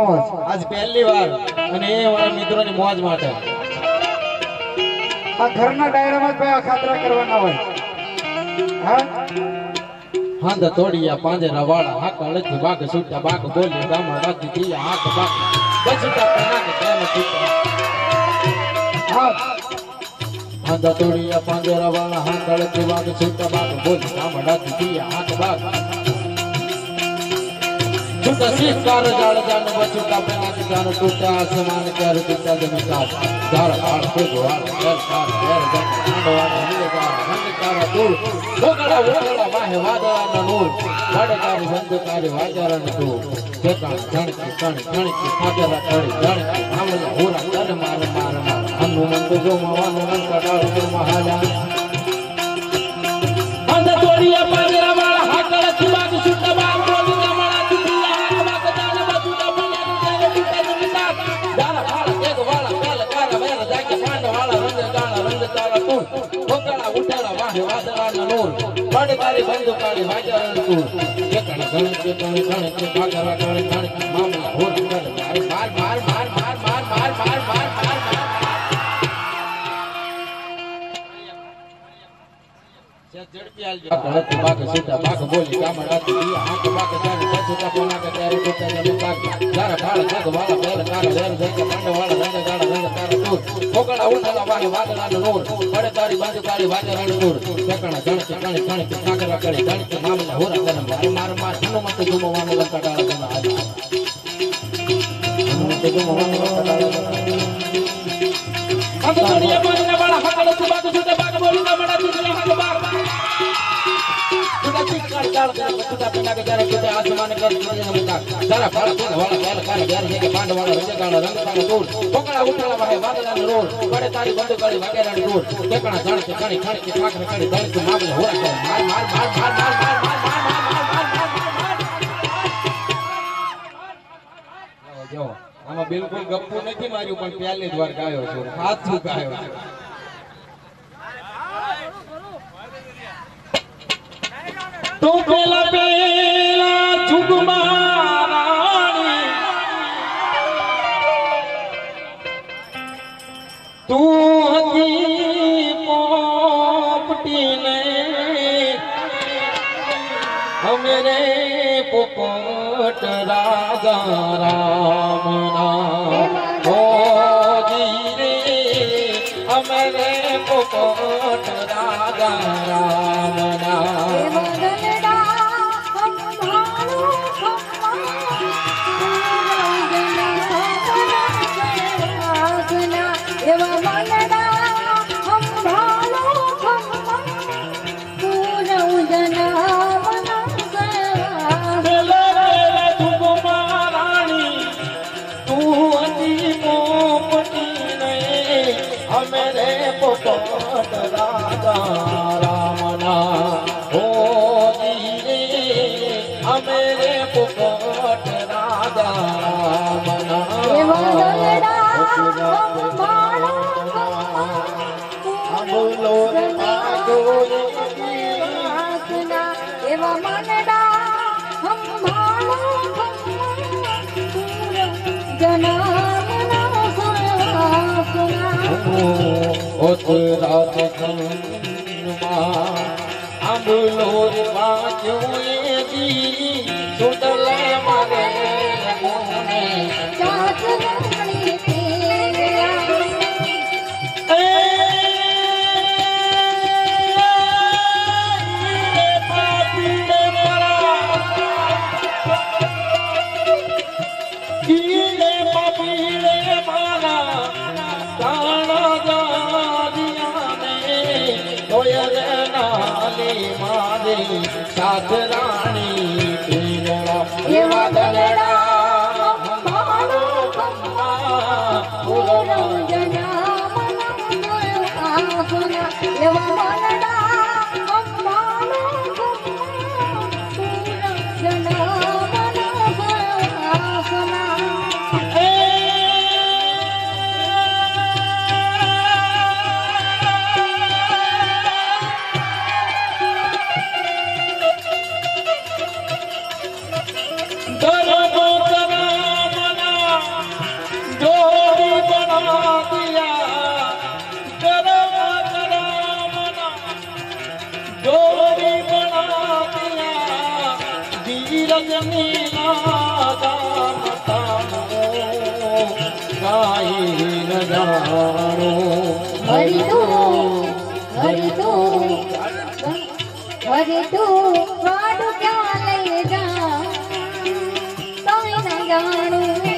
આવો આજ પહેલી વાર અને એ મારા મિત્રોની મોજ માટે આ ઘરના ડાયરામાં ભાઈ આ ખાતરા કરવાના હોય હા હાંદ તોડિયા પાંજરા વાળા હાક લખી બાગ છૂટા બાગ બોલી ગામા રાતી દિયા હાક બાગ બચતા પના કે કેમ છૂટા હા હાંદ તોડિયા પાંજરા વાળા હાક લખી બાગ છૂટા બાગ બોલી ગામા રાતી દિયા હાક બાગ छुटा शिकार जाल जान बचुटा पना के जान टूटा आसमान कर टूटा जमीन का जाल हाल पे गोवाल कर कार कर जन आंडवा नीले का रंग तारा दूर भोगड़ा उठड़ा वाहे वादळा ना नूर वडकारी बंदकारी वाजारण तू ठेकाण धणकी धणकी फागरा कड़ी धणकी भावला होरा कर मार मार मार हनुमंत जो मवान मन का डाल को महाजा अंध तोड़िया पागरा वाला हाकड़ छिबा के छुटा बाग बोली बड़कारी बंदूकारी वाजारण तू ठेकाण धणकी धणकी फागरा कड़ी धणकी मामला होरा कर मार मार मार मार मार मार मार मार मार झड़पी बाग सीधा बाग बोली गामा राती दिया हाथ बाग जाने बचता पना के तेरे टूटा जमीन बाग जारा भाड़ जग वाला पहल कार लेर देके पंड वाला रंग गाड़ा रंग तारा दूर भोगड़ा उठला वाहे वादळा नो नूर बड़े तारी बंदूकारी वाजारण दूर ठेकाण धणकी धणकी फागरा कड़ी धणकी मामला होरा कर मार मार मार हनुमंत जुमो वाने लंका डाला जना आज हनुमंत जुमो वाने लंका डाला जना अब तोड़िया बोलने वाला हकड़ सुबह तो छूटे बाग बोली गामा राती दिया हाथ बाग जाल छुटा पना के जाने टूटे आसमान कर जमीन का जारा भाड़ जग वाला पहल कार लेर देके पंड वाला रंग गाड़ा रंग तारा दूर भोगड़ा उठला वाहे वादळा नो नूर बड़े तारी बंदूकारी वाजारण दूर ठेकाण धणकी धणकी फागरा कड़ी धणकी मामला होरा कर मार मार मार मार मार मार मार જો આમાં બિલકુલ ગપ્પુ નથી માર્યું પણ પહેલી જ વાર ગાયો છું સાચું ગાયો છું तो बेला बेला जुगमारानी तू हती पोपटी ने हमेरे पोपट राजा रामना हो जीरे हमेरे पोपट राजा रामना मेरे पोपट राजा रामना हो जीरे मेरे पोपट राजा रामना बोलो रात आंबलोर बाजू दी सुडल मारे मोने साथ रानी पीड़ा ये वादलड़ा हमारो कम्मा पूरा जना मना आसुना ये वादलड़ा हमारो कम्मा पूरा जना मना आसुना हरि तू वाडू क्या ले जा कोई न जाणू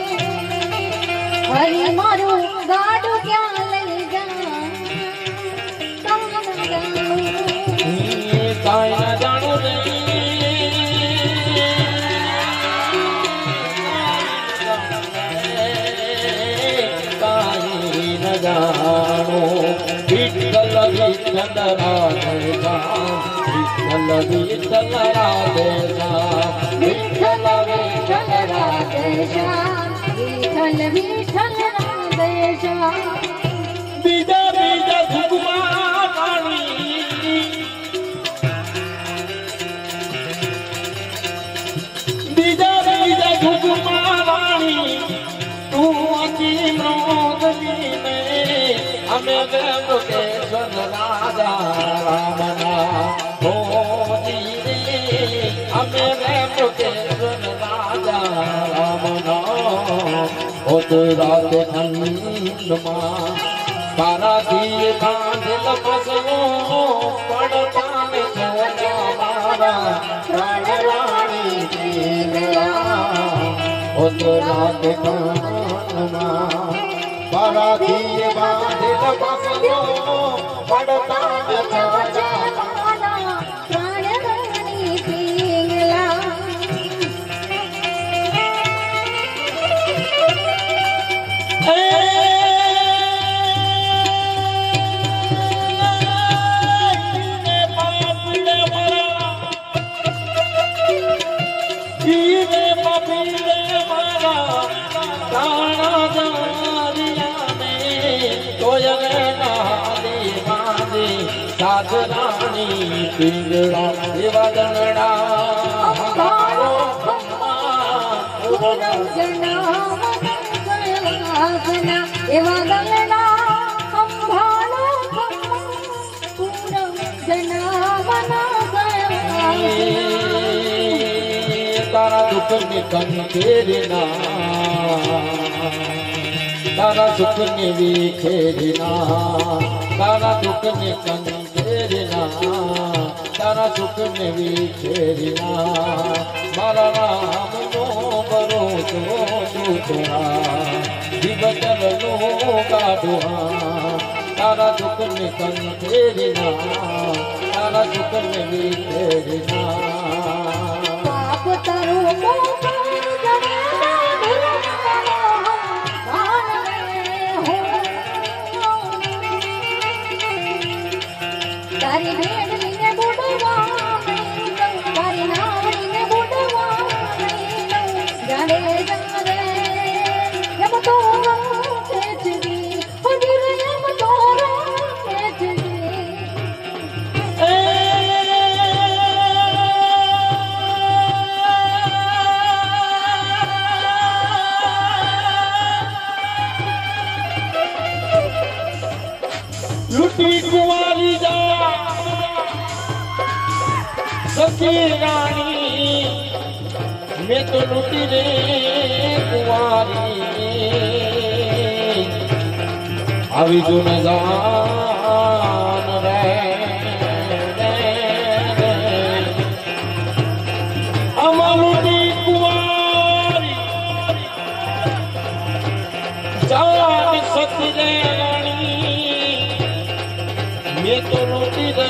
हरि मारू गाडू क्या ले जा कोई न जाणू रे काई न जाणू विठ्ठल विठ्ठल राधे श्याम विठ्ठल विठ्ठल राधे श्याम विठ्ठल विठ्ठल राधे श्याम विठ्ठल विठ्ठल राधे श्याम बीजा बीजा झुकमा राणी बीजा बीजा झुकमा राणी तू अची मोदगी में हमें देव के सन राजा रामना हो रे हमें देव के सन राजा रामना हो तो रात खंडमा तारा दिए बांधल बसलो पड़ता में सोना मारा प्राण रानी की गया हो तो रात खंडमा तारा दिए बांधल बसलो पड़ता में सोना प्राण रानी पिंगला रानी पिंगला देवगणना हमारो पूनम जनावना देवगणना संभालो पूनम जनावना तारा दुख निकन खेरना तारा सुख निवी खेरना तारा दुख निकन खेरना तारा सुख निवी खेरना मारा राम नो भरोसो दूतरा जीव चलो गाडुआ तारा दुख निकन खेरना तारा सुख निवी खेरना पाप तरो तारी भेड़ ने बुडवा तारी नावड़ी ने बुडवा जाने जाने जब तो तेजगी फगिर जब तो तेजगी लुटी कुंवारी जा सखी रानी मैं तो लुटी रे कुंवारी अभी जो न जान रे हम लुटी कुंवारी जान सखी रे ये तो रोटी रे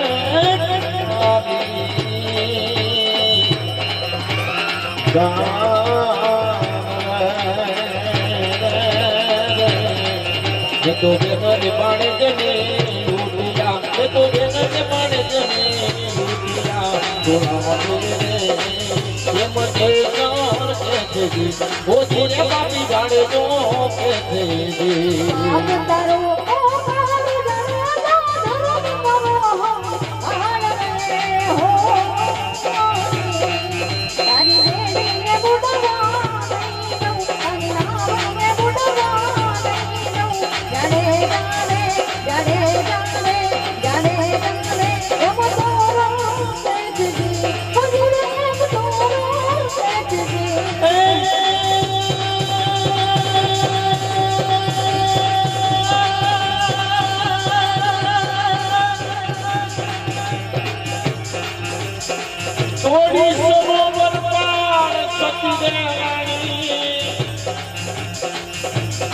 ये तो बेनर पाने जने लूटिया ये तो बेनर पाने जने लूटिया थोड़ा मेरे ये मुझे जान कहते जी वो तेरे बापी गाड़े जो कहते जी अब तारो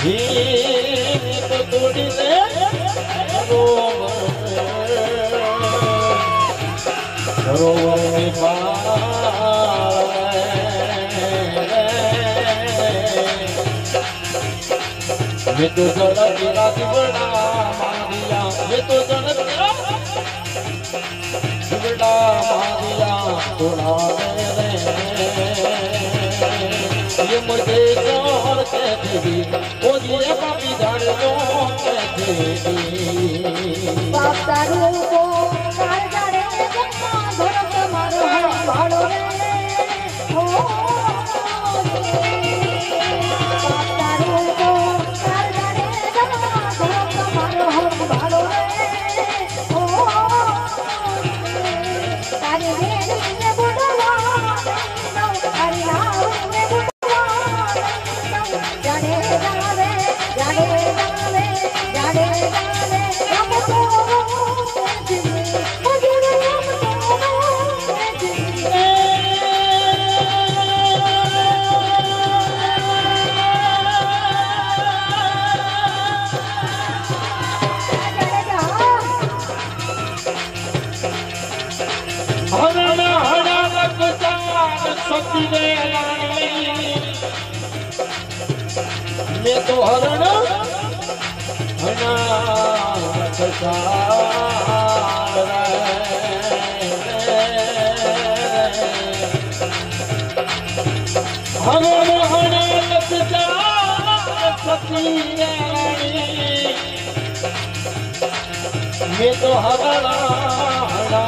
तो थोड़ी से सरोवर में ये तो जड़ा तेरा दिवड़ा मारिया, ये तो जड़ा तेरा दिवड़ा मारिया थोड़ा रे। ये मुझे जोर कहती थी, वो ये पापी झाड़ दो कहती थी। बाप तारू को कार जाड़े जम्मा धर्म मारो भाड़ो रे हो। बाप तारू को कार जाड़े जम्मा धर्म मारो भाड़ो रे हो। तारी बेड़ी ने बुढ़वा तारी नाव ने बुढ़वा जाड़े जावे जाड़े जावे जाड़े जावे हम तो मैं तो हरण हना हरण हना मैं तो हरण हना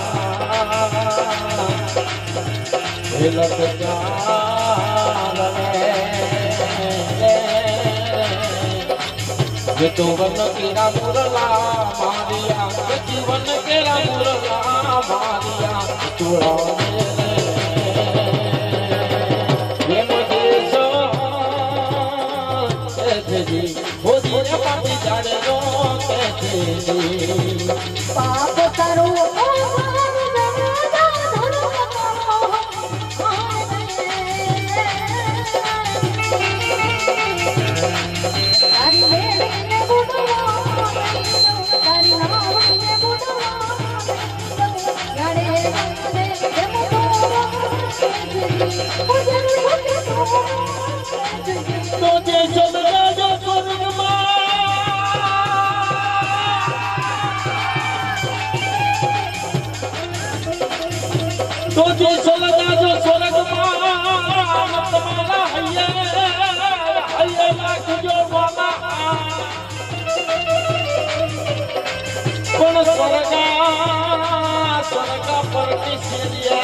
ये तो वन केरा मुरला मारिया, जीवन केरा मुरला मारिया तोड़ा ये मुझे सो कहते जी, वो जीने पापी जाने लो कहते जी। पाप करो स्वर्गा पर किसिया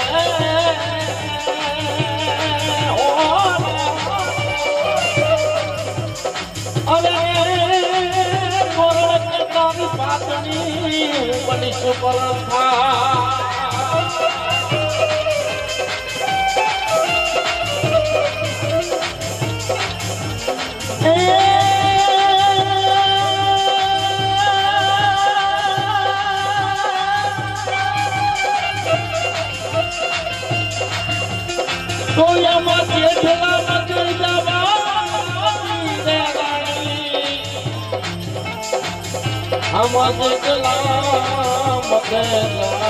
अरे मोर कतानी पातनी बनी सुपर था। तो या मत ये ठेला मत जावा रे रानी हम ठेला मत जा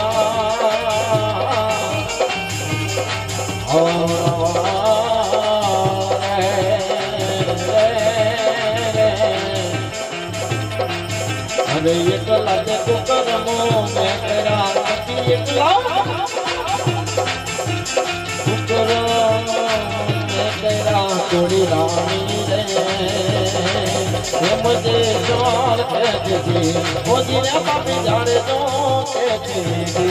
अरे ये कला देखो करमो मैं तेरा एकला थोड़ी रानी रे मुझे जोर कहती थी, वो जीने पापी झाड़े दो कहती थी।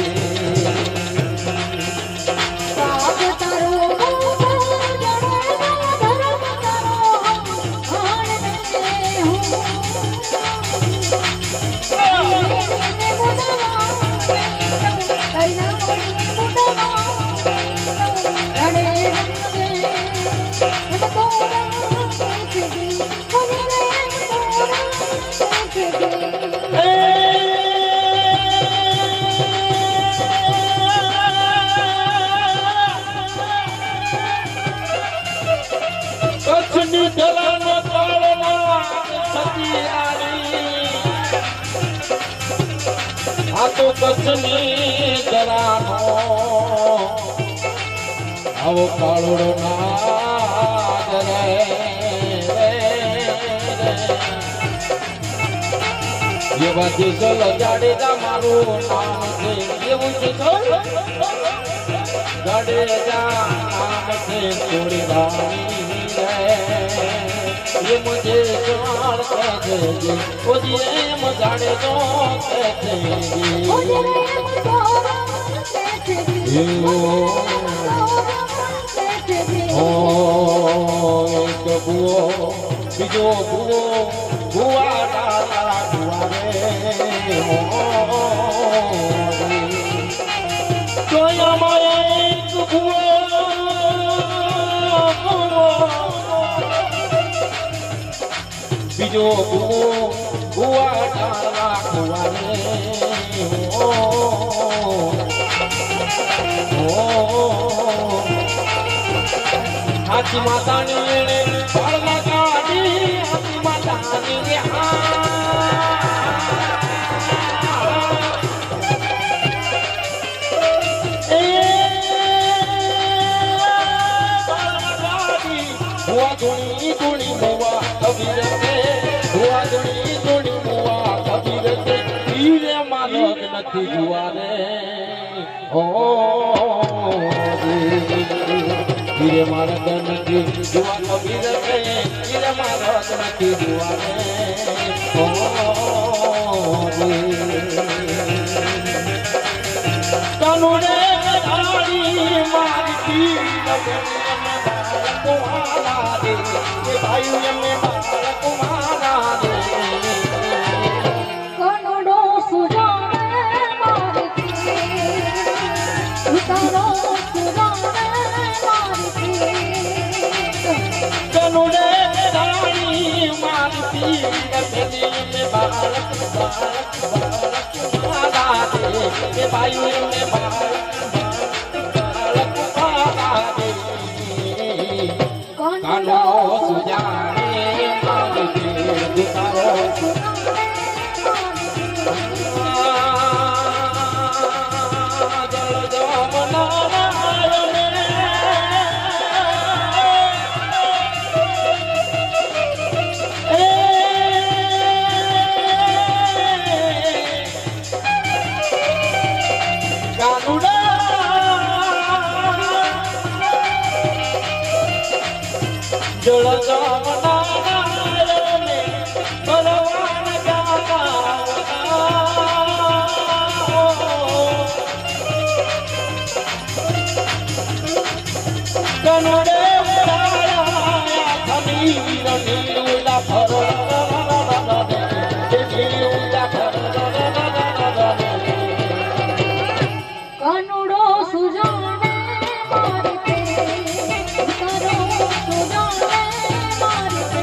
कछनी जलानो ताड़ना આ તો કચ્છની દરાનો આવો કાળોડો નાદ રે એવા જેસલ જાડેજા મારું નામ છે એવું જેસલ જાડેજા નામ છે થોડી રાણી રે ये मुझे सवाल कहते जी मुझे एम जाने दो कहते जी मुझे एम कहते जी ओ एक बुओ बीजो बुओ बुआ डाला बुआ रे तो हमारे एक बुओ बीजो बुआ डाला बुआ रे हाथी माता ने बाल लगाड़ी हाथी माता ने बुआ गुणी गुणी बुआ कबीर के बुआ गुणी गुणी बुआ कबीर के हीरे मानक नथी जुआ रे ओ हीरे मानक नथी जुआ कबीर के हीरे मानक नथी जुआ रे ओ तनु रे धारी मारती तुम्हारा दे भाई में तुम्हारा दे कनुडो सुजाने मारती उतारो सुजाने मारती कनुडे रानी मारती गली में भारत भारत तुम्हारा दे भाई में भारत कानो सुजाने मारती उतारो जल जमुना कानुडा जल जमुना भगवान जाता कनुडे नीला नीला भरो कनुडो सुजाने मारते उतारो सुजाने मारते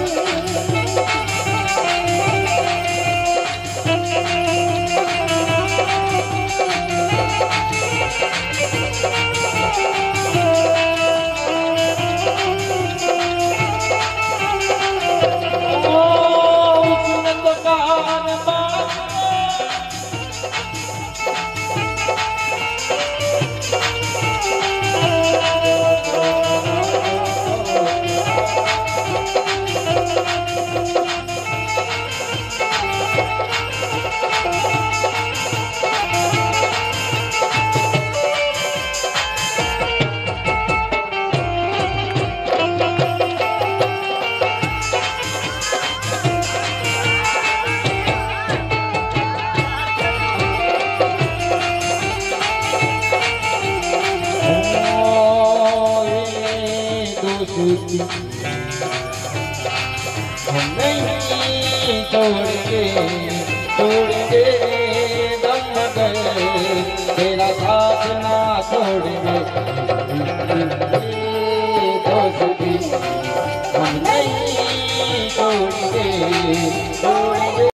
उसने तो कान बात हम नहीं छोड़ेंगे छोड़ेंगे दम गए तेरा साथ ना छोड़ेंगे